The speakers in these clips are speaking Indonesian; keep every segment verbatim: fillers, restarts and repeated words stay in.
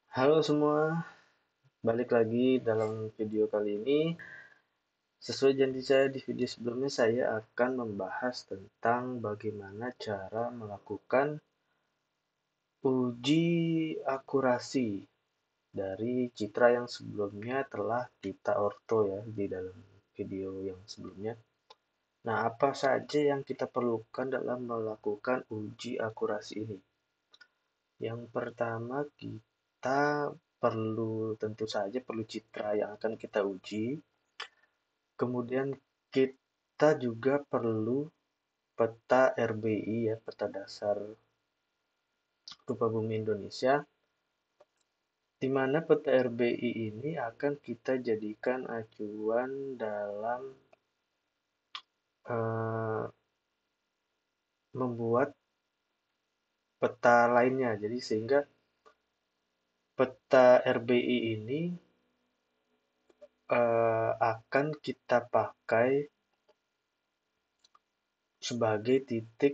Halo semua, balik lagi dalam video kali ini. Sesuai janji saya di video sebelumnya, saya akan membahas tentang bagaimana cara melakukan uji akurasi dari citra yang sebelumnya telah kita orto ya di dalam video yang sebelumnya. Nah, apa saja yang kita perlukan dalam melakukan uji akurasi ini? Yang pertama, kita perlu tentu saja perlu citra yang akan kita uji. Kemudian kita juga perlu peta R B I ya, peta dasar rupa bumi Indonesia, di mana peta R B I ini akan kita jadikan acuan dalam eh, membuat peta lainnya. Jadi sehingga peta R B I ini eh, akan kita pakai sebagai titik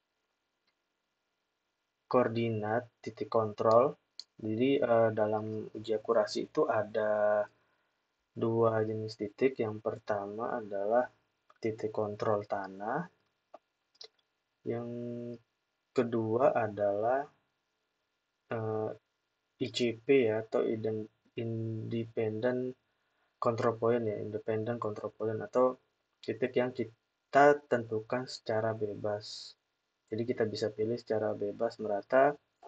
koordinat, titik kontrol. Jadi eh, dalam uji akurasi itu ada dua jenis titik. Yang pertama adalah titik kontrol tanah. Yang kedua adalah eh, I C P ya, atau Independent Control Point ya, Independent Control Point atau titik yang kita tentukan secara bebas. Jadi kita bisa pilih secara bebas merata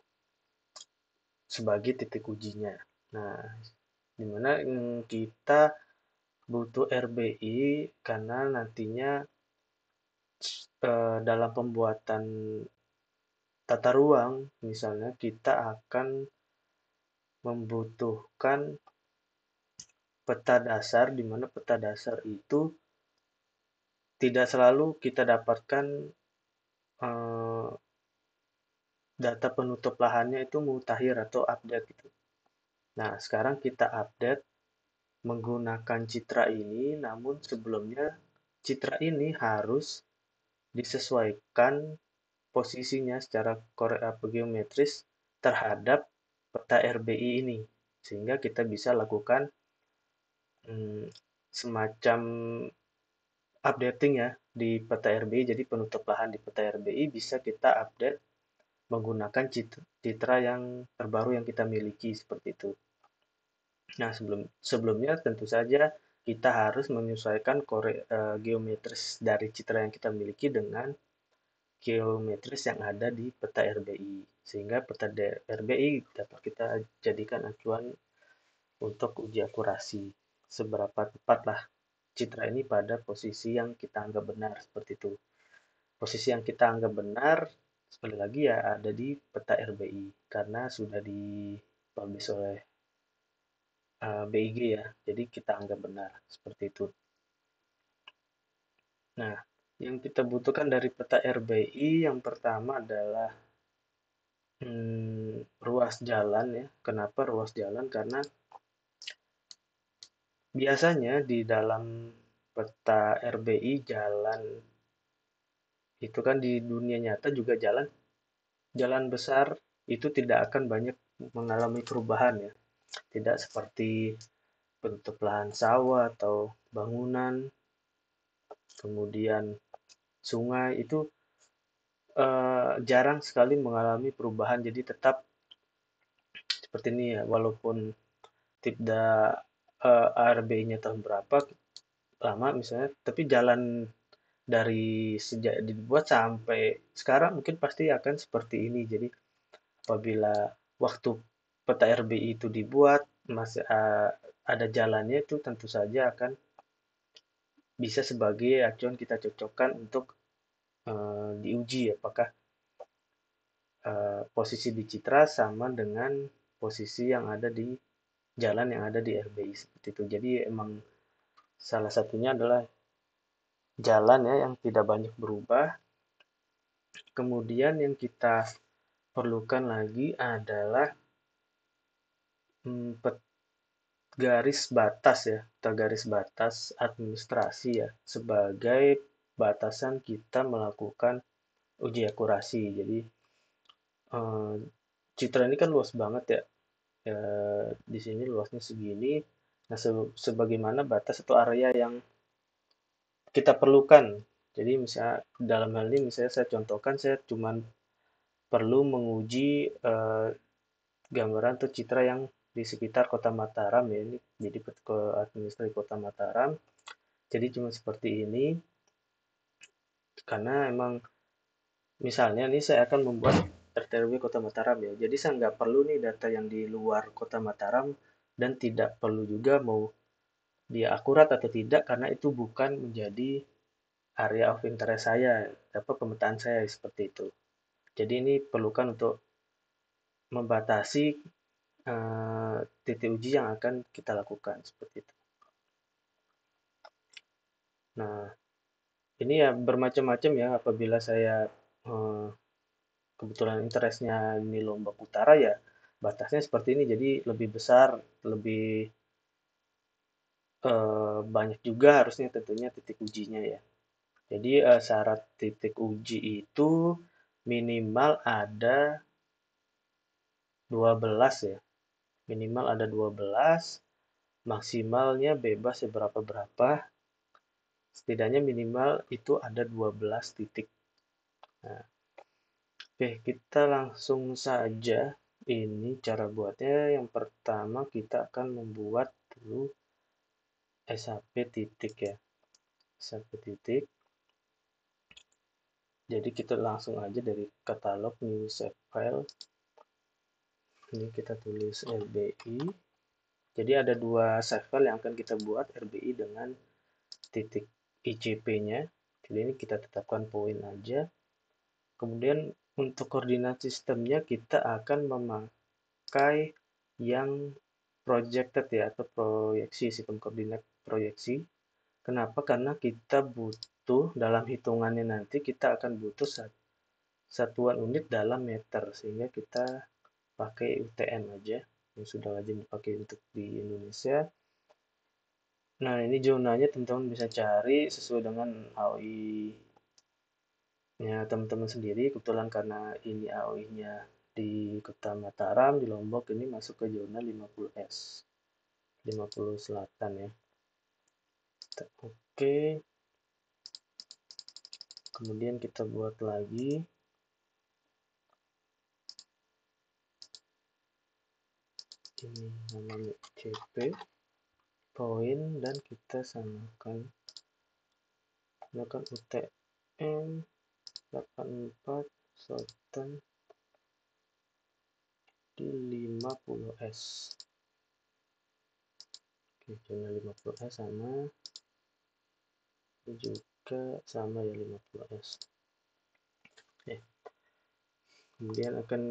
sebagai titik ujinya. Nah, dimana kita butuh R B I karena nantinya eh, dalam pembuatan tata ruang, misalnya kita akan membutuhkan peta dasar, di mana peta dasar itu tidak selalu kita dapatkan eh, data penutup lahannya itu mutakhir atau update gitu. Nah, sekarang kita update menggunakan citra ini, namun sebelumnya citra ini harus disesuaikan posisinya secara geometris terhadap peta R B I ini, sehingga kita bisa lakukan hmm, semacam updating ya di peta R B I. Jadi penutup lahan di peta R B I bisa kita update menggunakan citra yang terbaru yang kita miliki seperti itu. Nah, sebelum sebelumnya tentu saja kita harus menyesuaikan kore, uh, geometris dari citra yang kita miliki dengan geometris yang ada di peta R B I. Sehingga peta R B I dapat kita jadikan acuan untuk uji akurasi. Seberapa tepatlah citra ini pada posisi yang kita anggap benar, seperti itu. Posisi yang kita anggap benar, sekali lagi ya ada di peta R B I, karena sudah dipublish oleh uh, B I G ya, jadi kita anggap benar, seperti itu. Nah, yang kita butuhkan dari peta R B I yang pertama adalah hmm, ruas jalan ya. Kenapa ruas jalan? Karena biasanya di dalam peta R B I jalan itu kan di dunia nyata juga jalan jalan besar itu tidak akan banyak mengalami perubahan ya. Tidak seperti bentuk lahan sawah atau bangunan, kemudian sungai itu eh, jarang sekali mengalami perubahan. Jadi tetap seperti ini ya, walaupun tidak eh, R B I-nya tahun berapa lama misalnya, tapi jalan dari sejak dibuat sampai sekarang mungkin pasti akan seperti ini. Jadi apabila waktu peta R B I itu dibuat masih uh, ada jalannya, itu tentu saja akan bisa sebagai acuan kita cocokkan untuk uh, diuji apakah uh, posisi di citra sama dengan posisi yang ada di jalan yang ada di R B I seperti itu. Jadi emang salah satunya adalah jalan ya yang tidak banyak berubah. Kemudian yang kita perlukan lagi adalah hmm, garis batas ya, atau garis batas administrasi ya, sebagai batasan kita melakukan uji akurasi. Jadi eh, citra ini kan luas banget ya, eh, di sini luasnya segini. Nah, se- sebagaimana batas atau area yang kita perlukan. Jadi misalnya dalam hal ini misalnya saya contohkan saya cuma perlu menguji eh, gambaran atau citra yang di sekitar Kota Mataram ya ini jadi ke administrasi Kota Mataram. Jadi cuma seperti ini karena emang misalnya nih saya akan membuat R T R W Kota Mataram ya. Jadi saya nggak perlu nih data yang di luar Kota Mataram dan tidak perlu juga mau dia akurat atau tidak karena itu bukan menjadi area of interest saya, apa pemetaan saya seperti itu. Jadi ini perlukan untuk membatasi eh, titik uji yang akan kita lakukan seperti itu. Nah, ini ya bermacam-macam ya apabila saya eh, kebetulan interestnya ini Lombok Utara ya batasnya seperti ini jadi lebih besar, lebih eh, banyak juga harusnya tentunya titik ujinya ya. Jadi eh, syarat titik uji itu minimal ada dua belas ya. Minimal ada dua belas, maksimalnya bebas ya berapa-berapa. Setidaknya minimal itu ada dua belas titik. Nah, oke, kita langsung saja. Ini cara buatnya. Yang pertama kita akan membuat dulu S H P titik ya. S H P titik. Jadi kita langsung aja dari katalog new save file. Ini kita tulis R B I. Jadi ada dua save file yang akan kita buat R B I dengan titik I C P-nya. Jadi ini kita tetapkan poin aja. Kemudian untuk koordinat sistemnya kita akan memakai yang projected ya atau proyeksi sistem koordinat proyeksi. Kenapa? Karena kita butuh dalam hitungannya nanti kita akan butuh satuan unit dalam meter sehingga kita pakai U T M aja yang sudah lazim dipakai untuk di Indonesia. Nah, ini zonanya teman-teman bisa cari sesuai dengan A O I-nya teman-teman sendiri. Kebetulan karena ini A O I-nya di Kota Mataram, di Lombok ini masuk ke zona lima puluh S. lima puluh selatan ya. Oke. Kemudian kita buat lagi. Ini namanya C P. Poin dan kita samakan. Gunakan U T M delapan puluh empat Sultan di lima puluh S. Oke, zona lima puluh S sama ini juga sama ya lima puluh S. Oke. Kemudian akan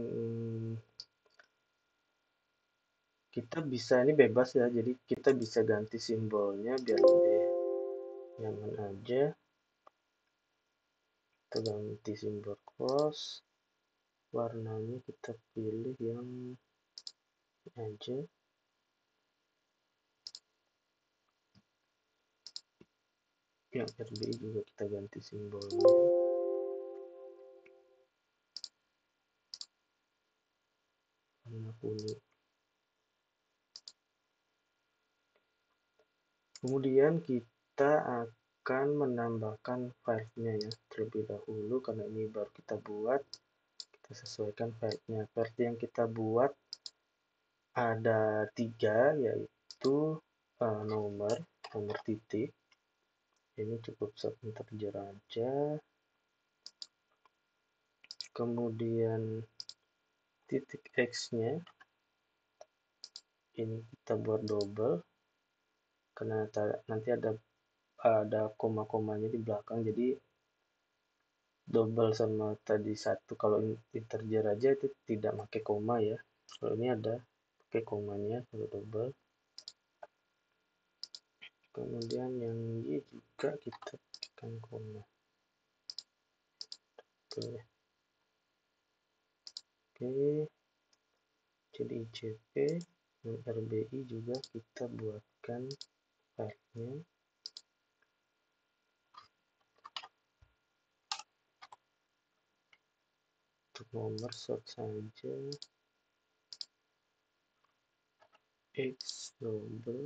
kita bisa ini bebas ya. Jadi kita bisa ganti simbolnya biar lebih nyaman aja. Kita ganti simbol cross. Warnanya kita pilih yang aja. Yang R B I juga kita ganti simbolnya. Warna kuning. Kemudian kita akan menambahkan filenya ya terlebih dahulu karena ini baru kita buat. Kita sesuaikan filenya. File yang kita buat ada tiga yaitu uh, nomor nomor titik. Ini cukup satu integer aja. Kemudian titik X-nya ini kita buat double karena nanti ada ada koma-komanya di belakang jadi double sama tadi satu kalau integer aja itu tidak pakai koma ya kalau ini ada pakai komanya kalau double kemudian yang Y juga kita pakai koma oke oke jadi I C P dan R B I juga kita buatkan filenya untuk nomor sort saja X double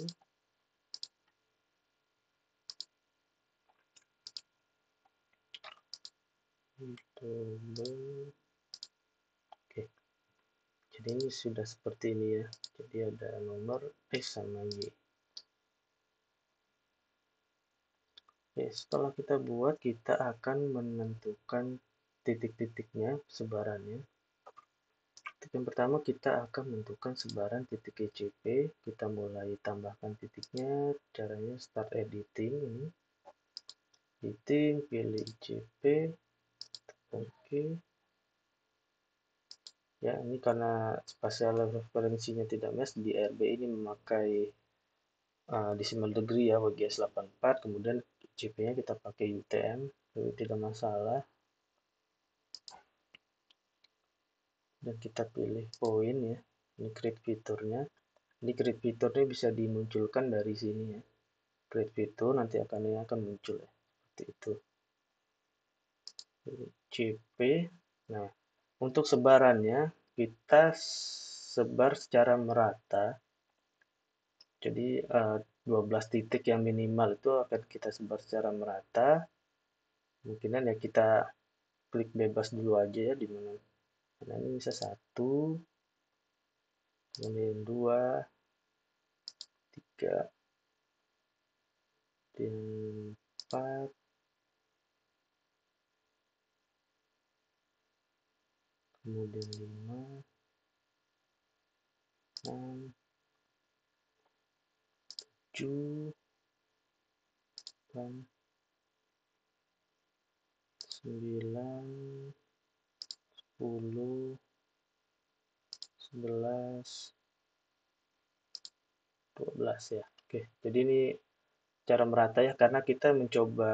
double. Oke, jadi ini sudah seperti ini ya. Jadi ada nomor X sama Y. Oke, setelah kita buat, kita akan menentukan titik-titiknya, sebarannya. Titik yang pertama, kita akan menentukan sebaran titik I C P. Kita mulai tambahkan titiknya. Caranya start editing ini. Editing, pilih I C P. Oke. Ya, ini karena spasial referensinya tidak match, di R B ini memakai uh, decimal degree ya, W G S delapan puluh empat, kemudian I C P-nya kita pakai U T M, jadi tidak masalah. Dan kita pilih point ya, ini create fiturnya. Ini create fiturnya bisa dimunculkan dari sini ya. Create fitur nanti akan ini akan muncul ya, seperti itu. I C P. Nah, untuk sebarannya kita sebar secara merata. Jadi uh, dua belas titik yang minimal itu akan kita sebar secara merata. Kemungkinan ya kita klik bebas dulu aja ya, di mana. Nah, ini bisa satu, kemudian dua, tiga, dan empat, kemudian lima, enam, tujuh, delapan, sembilan, sepuluh, sebelas, dua belas ya. Oke, jadi ini cara merata ya, karena kita mencoba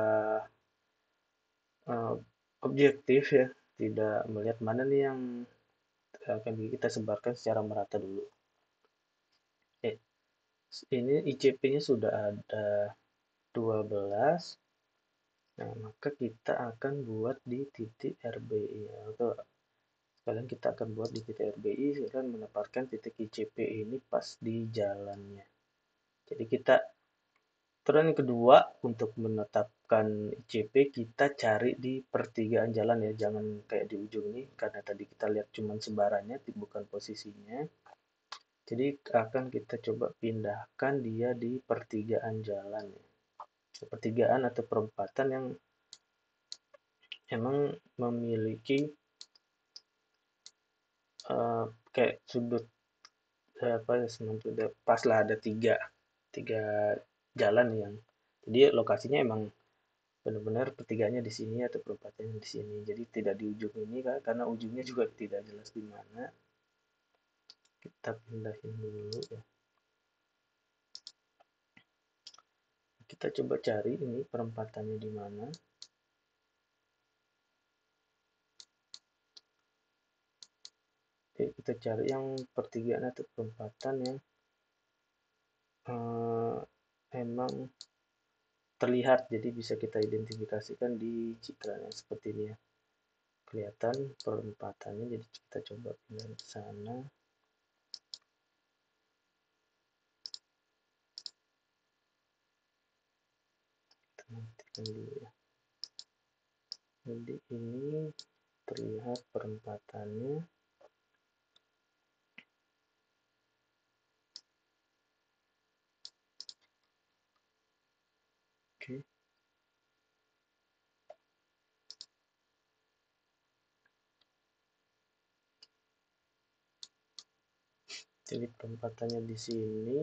uh, objektif ya, tidak melihat mana nih yang akan kita sebarkan secara merata dulu. Eh, ini I C P-nya sudah ada dua belas. Nah, maka kita akan buat di titik R B I. Atau sekalian kita akan buat di titik R B I, sekalian menempatkan titik I C P ini pas di jalannya. Jadi kita, terus yang kedua, untuk menetapkan I C P, kita cari di pertigaan jalan ya. Jangan kayak di ujung ini, karena tadi kita lihat cuma sebarannya, bukan posisinya. Jadi akan kita coba pindahkan dia di pertigaan jalan ya. Pertigaan atau perempatan yang emang memiliki uh, kayak sudut uh, apa ya, pas lah, ada tiga tiga jalan yang, jadi lokasinya emang benar-benar pertiganya di sini atau perempatannya di sini. Jadi tidak di ujung ini kan, karena ujungnya juga tidak jelas di mana. Kita pindahin dulu ya. Kita coba cari ini perempatannya di mana. Oke, kita cari yang pertigaan atau perempatan yang uh, emang terlihat, jadi bisa kita identifikasikan di citranya seperti ini ya. Kelihatan perempatannya, jadi kita coba pindah ke sana. Kita matikan dulu ya. Jadi ini terlihat perempatannya. Oke. Jadi perempatannya di sini.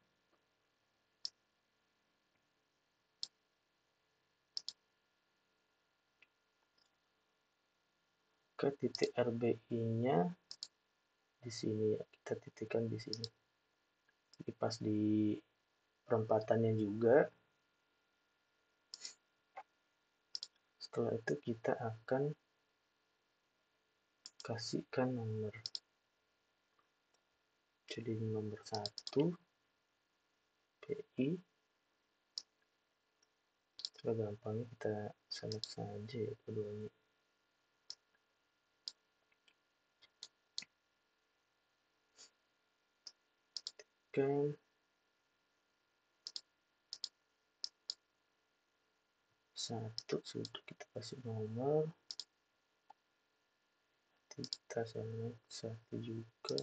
Ke titik R B I-nya di sini ya, kita titikkan di sini. Jadi pas di perempatannya juga. Setelah itu kita akan kasihkan nomor. Jadi nomor satu P I. Setelah gampangnya kita select saja ya keduanya. berikan satu, sudah kita kasih nomor, kita select satu juga.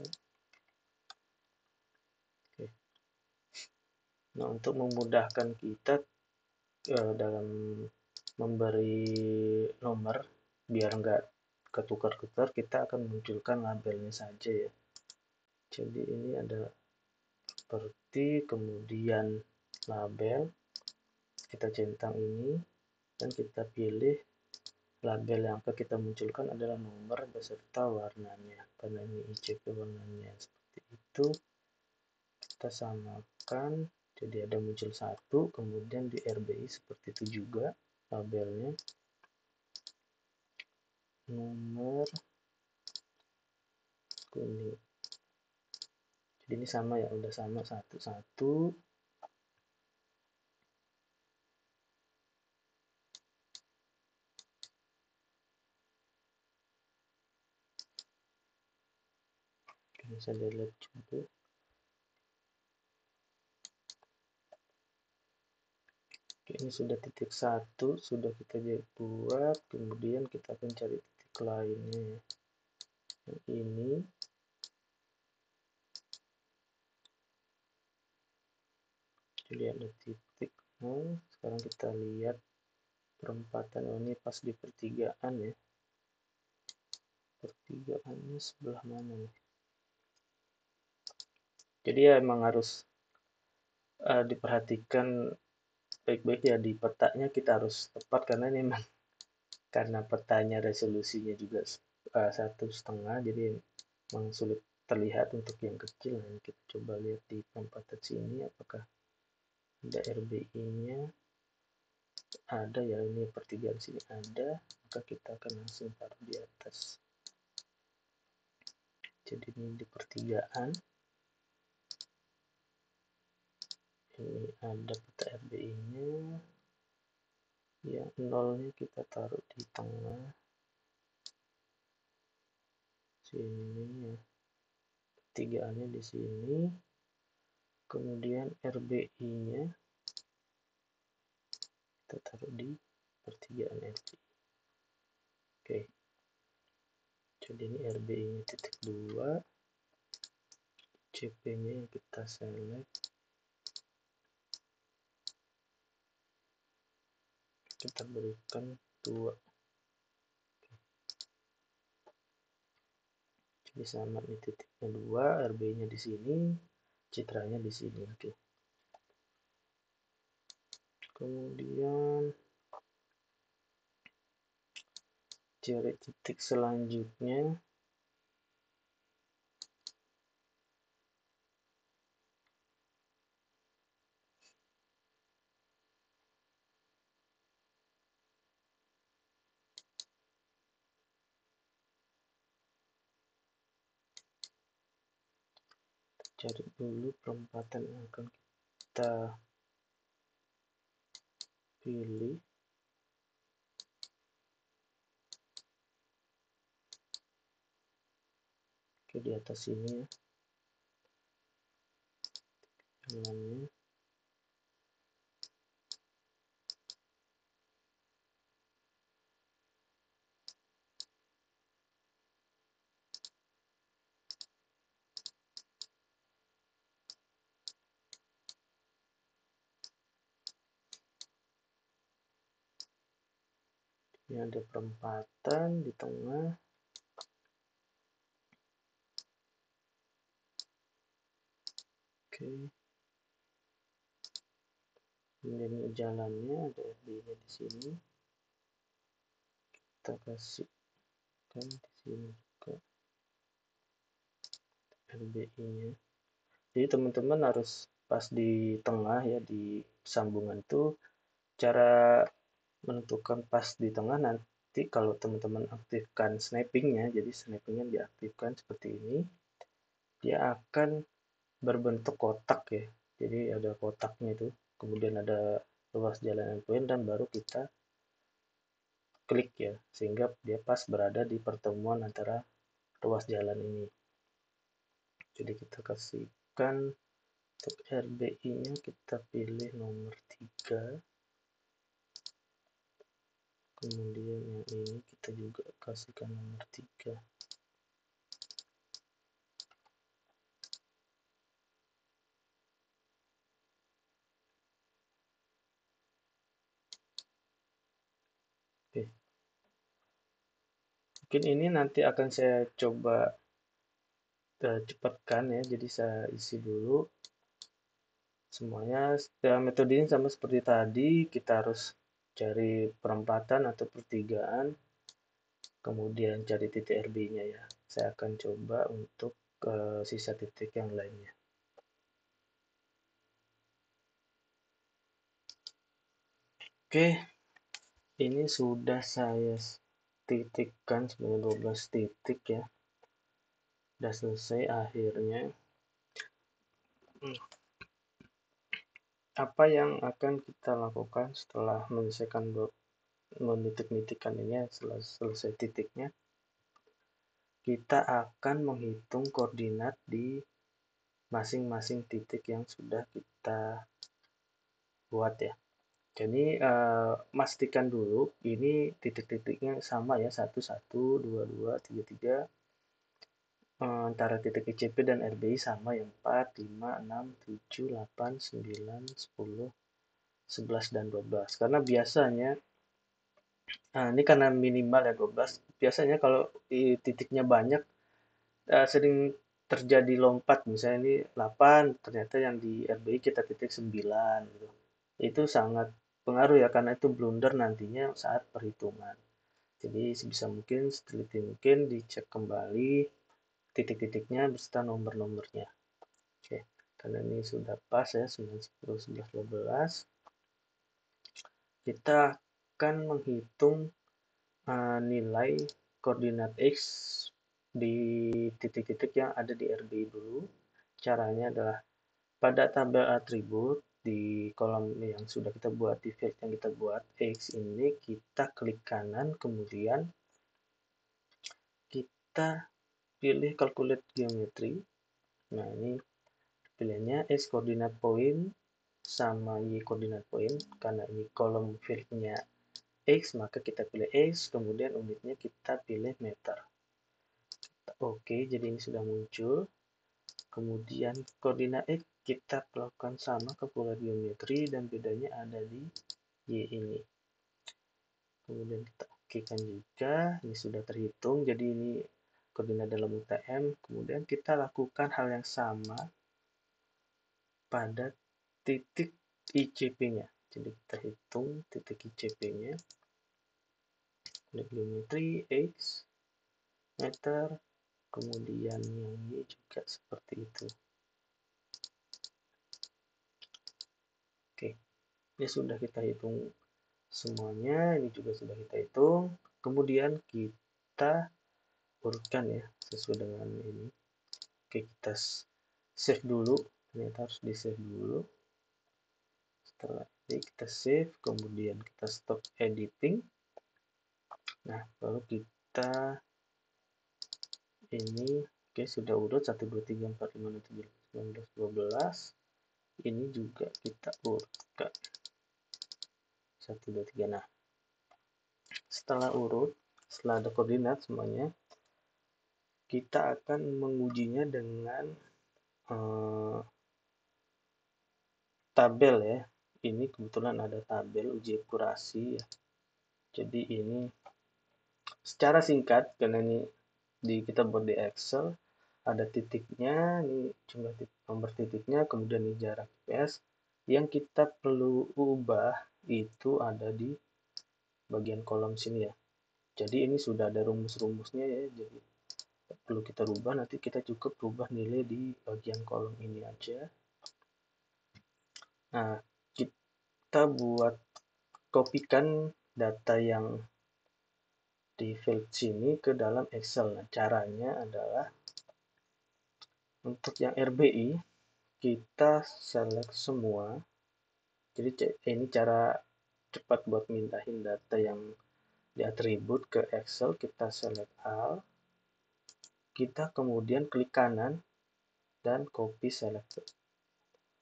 Oke. Nah, untuk memudahkan kita eh, dalam memberi nomor biar nggak ketukar-tukar, kita akan munculkan labelnya saja ya. Jadi ini ada seperti, kemudian label, kita centang ini dan kita pilih label yang akan kita munculkan adalah nomor beserta warnanya, karena ini I C P warnanya seperti itu. Kita samakan, jadi ada muncul satu, kemudian di R B I seperti itu juga labelnya, nomor kuning. Jadi ini sama ya, udah sama satu-satu. Bisa delete juga. Oke, ini sudah titik satu, sudah kita buat, kemudian kita akan cari titik lainnya. Yang ini. Jadi ada titik. Nah, sekarang kita lihat perempatan. Oh, ini pas di pertigaan ya. Pertigaannya sebelah mana nih? Jadi ya emang harus uh, diperhatikan baik-baik ya, di petanya kita harus tepat, karena ini memang karena petanya resolusinya juga uh, satu setengah, jadi memang sulit terlihat untuk yang kecil. Nah, kita coba lihat di perempatan sini apakah ada R B I-nya. Ada ya, ini pertigaan sini ada, maka kita akan langsung taruh di atas. Jadi ini di pertigaan. Ini ada peta R B I-nya. Yang nolnya kita taruh di tengah. Sini ya. Pertigaannya di sini. Kemudian R B I-nya kita taruh di pertigaan R B I. Oke. Jadi ini R B I-nya titik dua. C P-nya yang kita select. Kita berikan dua. Jadi sama ini titiknya dua, R B I-nya di sini, citranya di sini. Oke. Kemudian cari titik selanjutnya. Cari dulu perempatan yang akan kita pilih. Oke, di atas sini ya jalannya. Ini ada perempatan di tengah. Oke. Ini jalannya, ada R B I-nya di sini. Kita kasihkan di sini juga R B I-nya. Jadi teman-teman harus pas di tengah ya, di sambungan itu cara menentukan pas di tengah. Nanti kalau teman-teman aktifkan snappingnya, jadi snappingnya diaktifkan seperti ini, dia akan berbentuk kotak ya. Jadi ada kotaknya itu, kemudian ada ruas jalan endpoint, dan baru kita klik ya, sehingga dia pas berada di pertemuan antara ruas jalan ini. Jadi kita kasihkan Untuk R B I-nya kita pilih nomor tiga. Kemudian yang ini kita juga kasihkan nomor tiga. Oke. Mungkin ini nanti akan saya coba uh, cepatkan ya, jadi saya isi dulu semuanya. Ya, metode ini sama seperti tadi, kita harus cari perempatan atau pertigaan, kemudian cari titik R B-nya ya. Saya akan coba untuk uh, sisa titik yang lainnya. Oke, ini sudah saya titikkan sebanyak dua belas titik ya. Sudah selesai akhirnya. Apa yang akan kita lakukan setelah menyelesaikan menitik-nitikan ini, setelah selesai titiknya, kita akan menghitung koordinat di masing-masing titik yang sudah kita buat ya. Jadi eh, pastikan dulu ini titik-titiknya sama ya, satu, satu, dua, dua, tiga, tiga. Antara titik I C P dan R B I sama ya, empat, lima, enam, tujuh, delapan, sembilan, sepuluh, sebelas, dan dua belas. Karena biasanya, nah ini karena minimal ya dua belas, biasanya kalau titiknya banyak, uh, sering terjadi lompat, misalnya ini delapan, ternyata yang di R B I kita titik sembilan gitu. Itu sangat pengaruh ya, karena itu blunder nantinya saat perhitungan. Jadi sebisa mungkin, seteliti mungkin dicek kembali titik-titiknya beserta nomor-nomornya. Oke, karena ini sudah pas ya, sembilan, sepuluh, sebelas, dua belas. Kita akan menghitung uh, nilai koordinat X di titik-titik yang ada di R B I dulu. Caranya adalah pada tabel atribut di kolom yang sudah kita buat, di field yang kita buat, X ini kita klik kanan, kemudian kita pilih calculate geometry. Nah, ini pilihannya X koordinat point sama Y koordinat point. Karena ini kolom fieldnya X, maka kita pilih X, kemudian unitnya kita pilih meter. Oke, jadi ini sudah muncul. Kemudian koordinat X kita lakukan sama ke pola geometri, dan bedanya ada di Y ini. Kemudian kita okekan juga, ini sudah terhitung, jadi ini koordinat dalam U T M. Kemudian kita lakukan hal yang sama pada titik I C P-nya. Jadi kita hitung titik I C P-nya. Geometri X, meter, kemudian yang ini juga seperti itu. Oke, ini sudah kita hitung semuanya, ini juga sudah kita hitung. Kemudian kita urutkan ya sesuai dengan ini. Oke, kita save dulu, ternyata harus di save dulu. Setelah ini kita save, kemudian kita stop editing. Nah, lalu kita ini oke, sudah urut satu, dua, tiga, empat, lima, enam, tujuh, sembilan belas, dua belas. Ini juga kita urutkan satu, dua, tiga. Nah, setelah urut, setelah ada koordinat semuanya, kita akan mengujinya dengan uh, tabel ya. Ini kebetulan ada tabel uji akurasi ya. Jadi ini secara singkat, karena ini di kita buat di Excel, ada titiknya, ini jumlah titik, nomor titiknya, kemudian ini jarak P S. Yang kita perlu ubah itu ada di bagian kolom sini ya. Jadi ini sudah ada rumus-rumusnya ya, jadi perlu kita rubah, nanti kita cukup rubah nilai di bagian kolom ini aja. Nah, kita buat kopikan data yang di field sini ke dalam Excel. Nah, caranya adalah untuk yang R B I, kita select semua. Jadi ini cara cepat buat mindahin data yang di atribut ke Excel. Kita select all. Kita kemudian klik kanan dan copy select.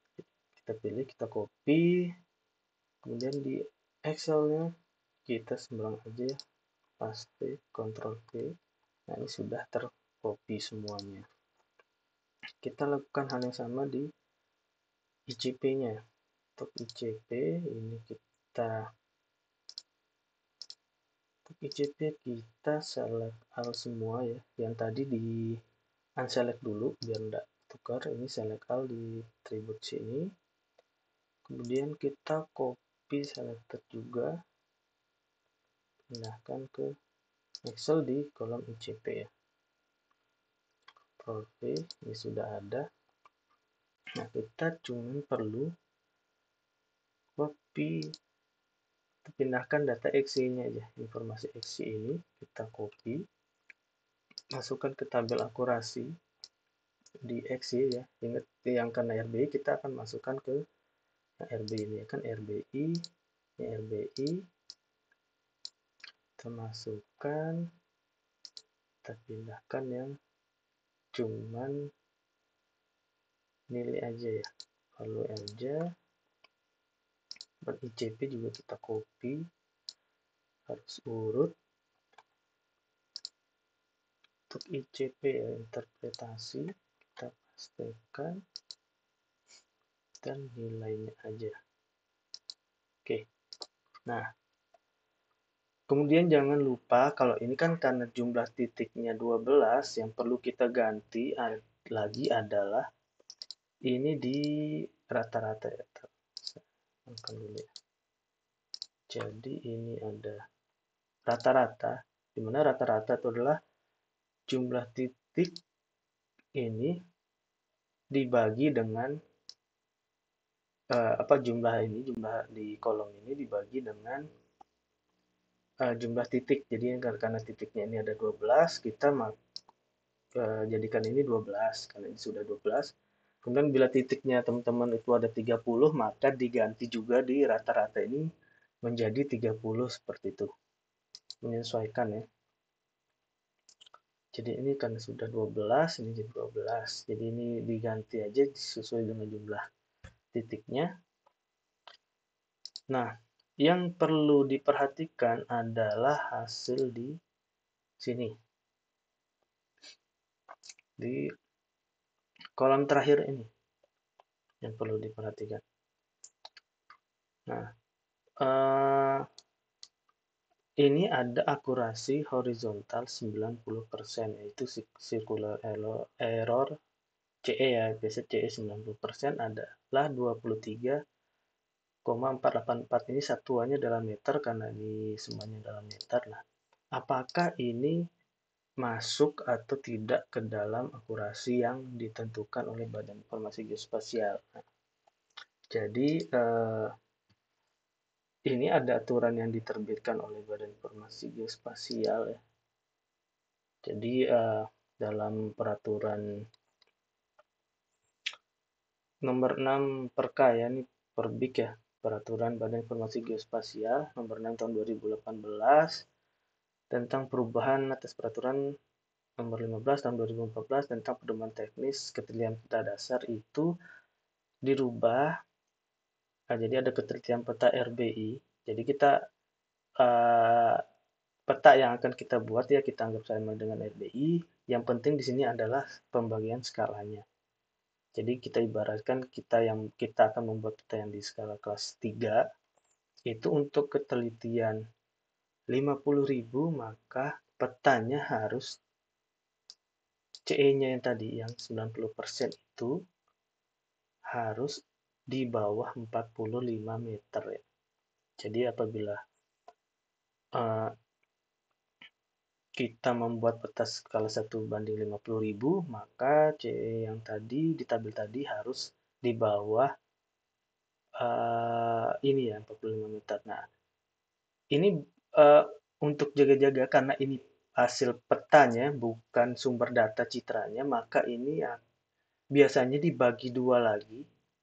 Kita pilih, kita copy, kemudian di Excel-nya kita sembarang aja ya, paste, Ctrl V. Nah, ini sudah tercopy semuanya. Kita lakukan hal yang sama di I C P-nya. Untuk I C P ini kita untuk I C P kita select all semua ya. Yang tadi di unselect dulu biar enggak tukar. Ini select all di atribut sini. Kemudian kita copy selected juga, pindahkan ke Excel di kolom I C P ya. Ctrl V, ini sudah ada. Nah, kita cuma perlu copy, pindahkan data X I-nya aja. Informasi X I ini kita copy, masukkan ke tabel akurasi di X I ya. Ingat yang karena R B I kita akan masukkan ke R B I ini kan R B I, ini R B I. Kita masukkan, kita pindahkan yang cuman nilai aja ya. Lalu aja. Buat I C P juga kita copy, harus urut. Untuk I C P ya, interpretasi kita pastekan dan nilainya aja. Oke. Nah, kemudian jangan lupa kalau ini kan karena jumlah titiknya dua belas, yang perlu kita ganti lagi adalah ini di rata-rata ya. Dulu ya. Jadi ini ada rata-rata, di mana rata-rata itu adalah jumlah titik ini dibagi dengan uh, apa jumlah ini jumlah di kolom ini dibagi dengan uh, jumlah titik. Jadi karena titiknya ini ada dua belas, kita uh, jadikan ini dua belas karena ini sudah dua belas. Kemudian bila titiknya teman-teman itu ada tiga puluh, maka diganti juga di rata-rata ini menjadi tiga puluh seperti itu. Menyesuaikan ya. Jadi ini karena sudah dua belas, ini jadi dua belas. Jadi ini diganti aja sesuai dengan jumlah titiknya. Nah, yang perlu diperhatikan adalah hasil di sini. Di kolom terakhir ini yang perlu diperhatikan. Nah, eh, ini ada akurasi horizontal sembilan puluh persen, yaitu circular error C E ya, biasa C E sembilan puluh persen adalah dua puluh tiga koma empat delapan empat. Ini satuannya dalam meter karena ini semuanya dalam meter. Nah, apakah ini masuk atau tidak ke dalam akurasi yang ditentukan oleh Badan Informasi Geospasial? Nah, jadi eh, ini ada aturan yang diterbitkan oleh Badan Informasi Geospasial ya. Jadi eh, dalam peraturan nomor enam per K ya, ini perbik ya, peraturan Badan Informasi Geospasial nomor enam tahun dua ribu delapan belas tentang perubahan atas peraturan nomor lima belas tahun dua ribu empat belas tentang pedoman teknis ketelitian peta dasar itu dirubah. Nah, jadi ada ketelitian peta R B I. Jadi kita uh, peta yang akan kita buat ya kita anggap sama dengan R B I. Yang penting di sini adalah pembagian skalanya. Jadi kita ibaratkan kita yang kita akan membuat peta yang di skala kelas tiga itu untuk ketelitian lima puluh ribu, maka petanya harus C E-nya yang tadi yang sembilan puluh persen itu harus di bawah empat puluh lima meter ya. Jadi apabila uh, kita membuat peta skala satu banding lima puluh ribu, maka C E yang tadi di tabel tadi harus di bawah uh, ini ya empat puluh lima meter. Nah, ini uh, untuk jaga-jaga karena ini hasil petanya bukan sumber data citranya, maka ini ya, biasanya dibagi dua lagi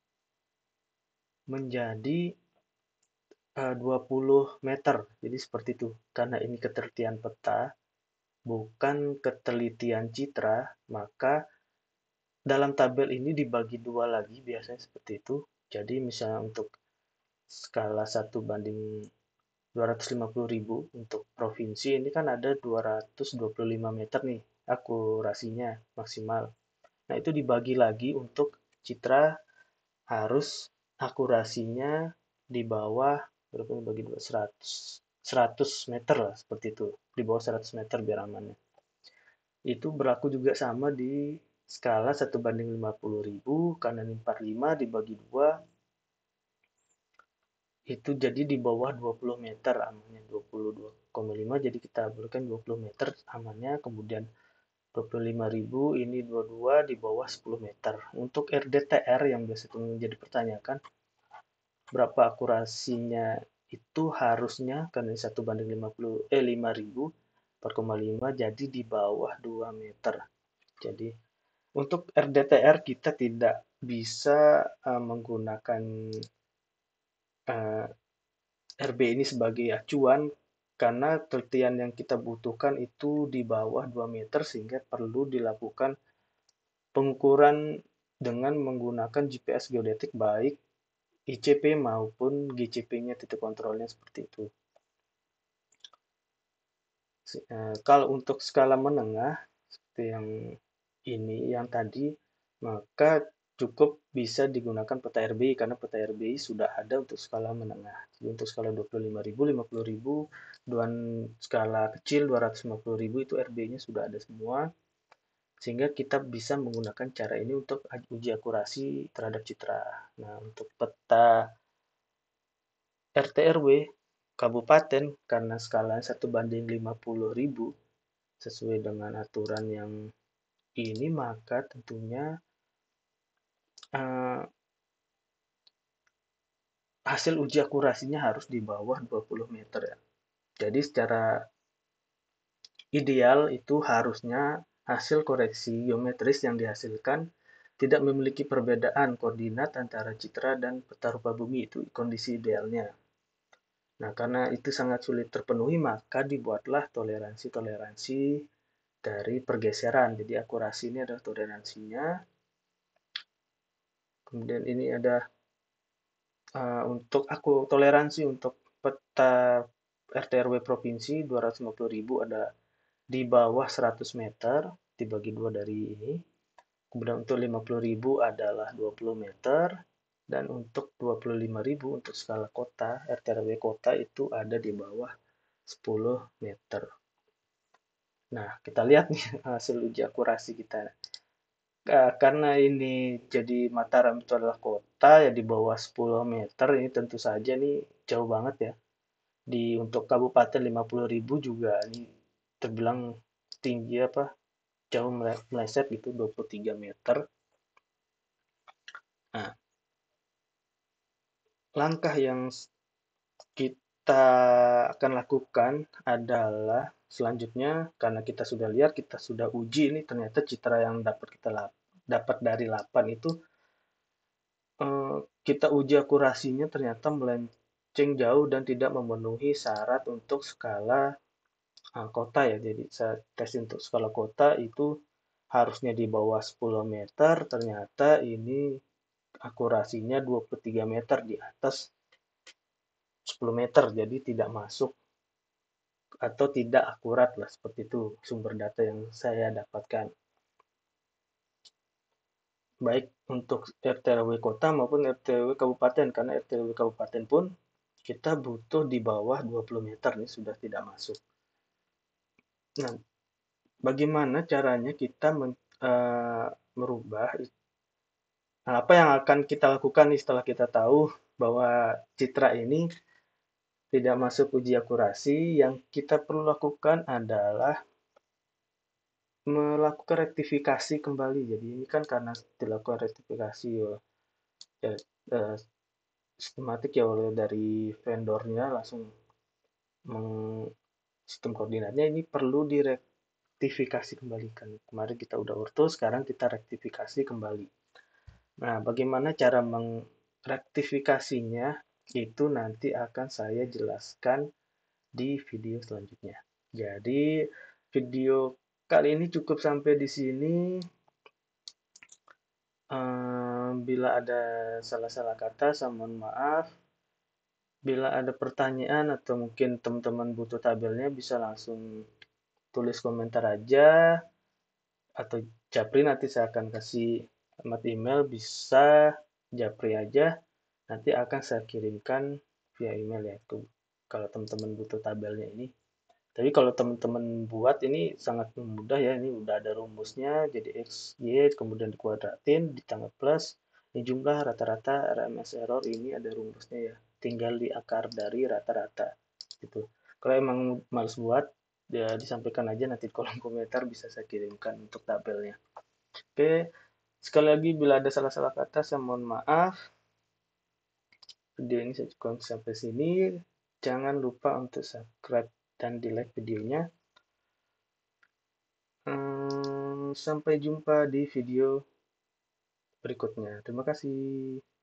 menjadi uh, dua puluh meter. Jadi seperti itu. Karena ini ketelitian peta, bukan ketelitian citra, maka dalam tabel ini dibagi dua lagi, biasanya seperti itu. Jadi misalnya untuk skala satu banding dua ratus lima puluh ribu untuk provinsi ini kan ada dua ratus dua puluh lima meter nih akurasinya maksimal. Nah, itu dibagi lagi untuk citra harus akurasinya di bawah berapa ini bagi dua seratus seratus meter lah seperti itu. Di bawah seratus meter biar amannya. Itu berlaku juga sama di skala satu banding lima puluh ribu karena ini empat puluh lima dibagi dua itu jadi di bawah dua puluh meter amannya dua puluh dua koma lima jadi kita berikan dua puluh meter amannya kemudian dua puluh lima ribu ini dua puluh dua di bawah sepuluh meter. Untuk R D T R yang biasa itu menjadi pertanyaan berapa akurasinya itu harusnya karena satu banding lima puluh eh lima ribu empat koma lima jadi di bawah dua meter. Jadi untuk R D T R kita tidak bisa uh, menggunakan uh, R B ini sebagai acuan karena telitian yang kita butuhkan itu di bawah dua meter sehingga perlu dilakukan pengukuran dengan menggunakan G P S geodetik baik I C P maupun G C P-nya titik kontrolnya seperti itu. Eh, Kalau untuk skala menengah seperti yang ini, yang tadi, maka cukup bisa digunakan peta R B I karena peta R B I sudah ada untuk skala menengah. Jadi untuk skala dua puluh lima ribu, lima puluh ribu, dan skala kecil dua ratus lima puluh ribu itu R B I-nya sudah ada semua. Sehingga kita bisa menggunakan cara ini untuk uji akurasi terhadap citra. Nah, untuk peta R T R W kabupaten karena skala satu banding lima puluh ribu sesuai dengan aturan yang ini maka tentunya uh, hasil uji akurasinya harus di bawah dua puluh meter ya. Jadi secara ideal itu harusnya hasil koreksi geometris yang dihasilkan tidak memiliki perbedaan koordinat antara citra dan peta rupa bumi itu kondisi idealnya. Nah, karena itu sangat sulit terpenuhi, maka dibuatlah toleransi-toleransi dari pergeseran. Jadi akurasi ini adalah toleransinya. Kemudian ini ada uh, untuk aku toleransi untuk peta R T R W provinsi dua ratus lima puluh ribu ada di bawah seratus meter dibagi dua dari ini. Kemudian untuk lima puluh ribu adalah dua puluh meter dan untuk dua puluh lima ribu untuk skala kota R T R W kota itu ada di bawah sepuluh meter. Nah, kita lihat nih hasil uji akurasi kita. Karena ini jadi Mataram itu adalah kota ya di bawah sepuluh meter ini tentu saja nih jauh banget ya. Di untuk kabupaten lima puluh ribu juga ini terbilang tinggi apa jauh meleset gitu dua puluh tiga meter. Nah, langkah yang kita akan lakukan adalah selanjutnya karena kita sudah lihat kita sudah uji ini ternyata citra yang dapat kita dapat dari lapan itu eh, kita uji akurasinya ternyata melenceng jauh dan tidak memenuhi syarat untuk skala eh, kota ya. Jadi saya tes untuk skala kota itu harusnya di bawah sepuluh meter, ternyata ini akurasinya dua puluh tiga meter di atas sepuluh meter, jadi tidak masuk atau tidak akurat lah seperti itu sumber data yang saya dapatkan. Baik untuk R T R W kota maupun R T R W kabupaten karena R T R W kabupaten pun kita butuh di bawah dua puluh meter nih sudah tidak masuk. Nah, bagaimana caranya kita men, uh, merubah nah, apa yang akan kita lakukan nih setelah kita tahu bahwa citra ini tidak masuk uji akurasi, yang kita perlu lakukan adalah melakukan rektifikasi kembali. Jadi ini kan karena dilakukan rektifikasi ya, ya eh, sistematik ya oleh dari vendornya langsung meng, sistem koordinatnya ini perlu direktifikasi kembali kan. Kemarin kita udah orto, sekarang kita rektifikasi kembali. Nah, bagaimana cara mengrektifikasinya itu nanti akan saya jelaskan di video selanjutnya. Jadi, video kali ini cukup sampai di sini. Eh, bila ada salah-salah kata, saya mohon maaf. Bila ada pertanyaan atau mungkin teman-teman butuh tabelnya, bisa langsung tulis komentar aja, atau japri nanti saya akan kasih alamat email, bisa japri aja, nanti akan saya kirimkan via email ya, tuh, kalau teman-teman butuh tabelnya ini. Tapi kalau teman-teman buat ini sangat mudah ya, ini udah ada rumusnya, jadi X, Y, kemudian dikuadratin, ditambah plus, ini jumlah rata-rata R M S error, ini ada rumusnya ya, tinggal diakar dari rata-rata, gitu. Kalau emang males buat, ya disampaikan aja nanti di kolom komentar, bisa saya kirimkan untuk tabelnya. Oke, sekali lagi bila ada salah-salah kata, saya mohon maaf. Video ini saya cukup sampai sini. Jangan lupa untuk subscribe dan di like videonya. Hmm, sampai jumpa di video berikutnya. Terima kasih.